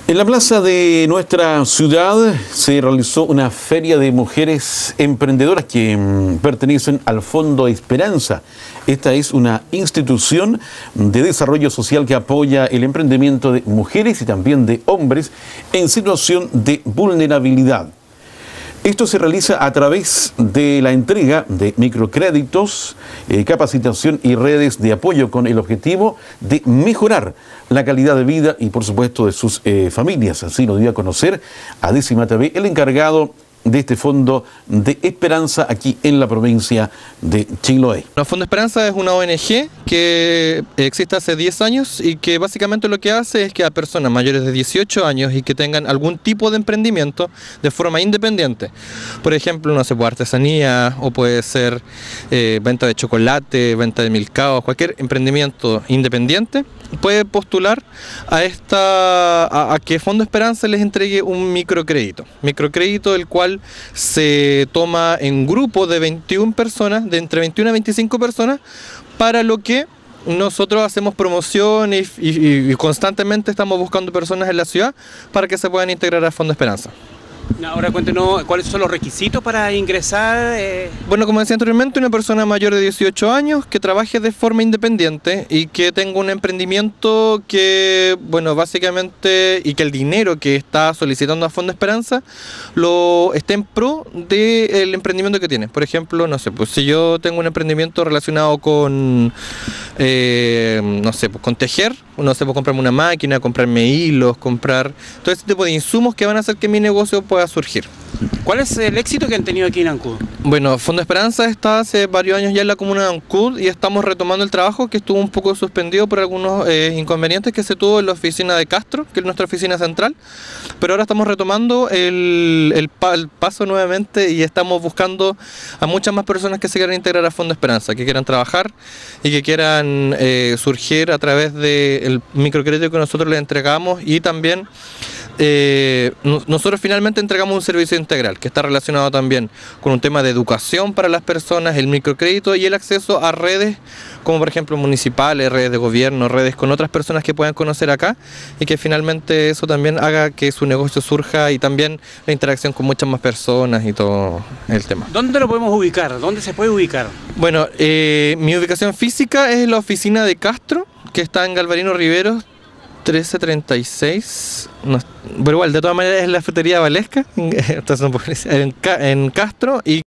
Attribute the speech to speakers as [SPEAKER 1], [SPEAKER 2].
[SPEAKER 1] En la plaza de nuestra ciudad se realizó una feria de mujeres emprendedoras que pertenecen al Fondo Esperanza. Esta es una institución de desarrollo social que apoya el emprendimiento de mujeres y también de hombres en situación de vulnerabilidad. Esto se realiza a través de la entrega de microcréditos, capacitación y redes de apoyo con el objetivo de mejorar la calidad de vida y, por supuesto, de sus familias. Así lo dio a conocer a Décima TV el encargado de este Fondo de Esperanza aquí en la provincia de Chiloé.
[SPEAKER 2] El Fondo Esperanza es una ONG que existe hace 10 años y que básicamente lo que hace es que a personas mayores de 18 años y que tengan algún tipo de emprendimiento de forma independiente, por ejemplo, no sé, artesanía o puede ser venta de chocolate, venta de milcaos, cualquier emprendimiento independiente, puede postular a que Fondo Esperanza les entregue un microcrédito el cual se toma en grupo de 21 personas, de entre 21 a 25 personas, para lo que nosotros hacemos promoción y constantemente estamos buscando personas en la ciudad para que se puedan integrar a Fondo Esperanza.
[SPEAKER 3] Ahora cuéntenos cuáles son los requisitos para ingresar.
[SPEAKER 2] Bueno, como decía anteriormente, una persona mayor de 18 años que trabaje de forma independiente y que tenga un emprendimiento que, bueno, básicamente, y que el dinero que está solicitando a Fondo Esperanza lo esté en pro del emprendimiento que tiene. Por ejemplo, no sé, pues si yo tengo un emprendimiento relacionado con, no sé, pues con tejer, no sé, pues comprarme una máquina, comprarme hilos, comprar todo ese tipo de insumos que van a hacer que mi negocio pueda surgir.
[SPEAKER 3] ¿Cuál es el éxito que han tenido aquí en Ancud?
[SPEAKER 2] Bueno, Fondo Esperanza está hace varios años ya en la comuna de Ancud y estamos retomando el trabajo que estuvo un poco suspendido por algunos inconvenientes que se tuvo en la oficina de Castro, que es nuestra oficina central, pero ahora estamos retomando el paso nuevamente y estamos buscando a muchas más personas que se quieran integrar a Fondo Esperanza, que quieran trabajar y que quieran surgir a través del microcrédito que nosotros les entregamos y también nosotros finalmente entregamos un servicio integral que está relacionado también con un tema de educación para las personas, el microcrédito y el acceso a redes como por ejemplo municipales, redes de gobierno, redes con otras personas que puedan conocer acá y que finalmente eso también haga que su negocio surja y también la interacción con muchas más personas y todo el tema.
[SPEAKER 3] ¿Dónde lo podemos ubicar? ¿Dónde se puede ubicar?
[SPEAKER 2] Bueno, mi ubicación física es la oficina de Castro, que está en Galvarino Riveros 1336, no, pero igual de todas maneras es la frutería Valesca, entonces, en Castro y